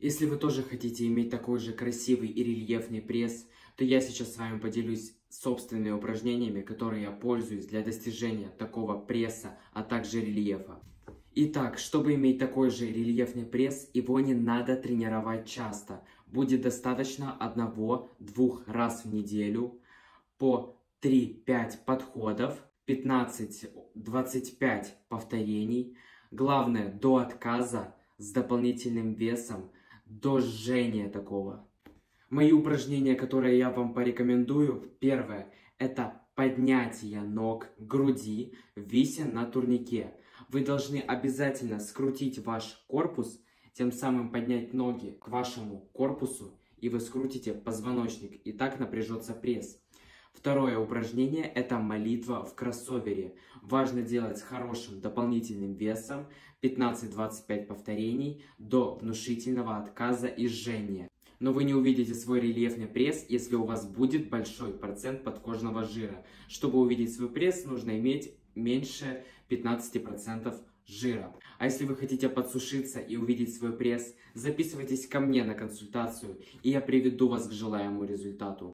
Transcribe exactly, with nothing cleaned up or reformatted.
Если вы тоже хотите иметь такой же красивый и рельефный пресс, то я сейчас с вами поделюсь собственными упражнениями, которые я пользуюсь для достижения такого пресса, а также рельефа. Итак, чтобы иметь такой же рельефный пресс, его не надо тренировать часто. Будет достаточно одного-двух раз в неделю по три-пять подходов, пятнадцать-двадцать пять повторений. Главное, до отказа с дополнительным весом, до жжения такого. Мои упражнения, которые я вам порекомендую, первое, это поднятие ног к груди, вися на турнике. Вы должны обязательно скрутить ваш корпус, тем самым поднять ноги к вашему корпусу, и вы скрутите позвоночник, и так напряжется пресс. Второе упражнение – это молитва в кроссовере. Важно делать с хорошим дополнительным весом, пятнадцать-двадцать пять повторений, до внушительного отказа и жжения. Но вы не увидите свой рельефный пресс, если у вас будет большой процент подкожного жира. Чтобы увидеть свой пресс, нужно иметь меньше пятнадцати процентов жира. А если вы хотите подсушиться и увидеть свой пресс, записывайтесь ко мне на консультацию, и я приведу вас к желаемому результату.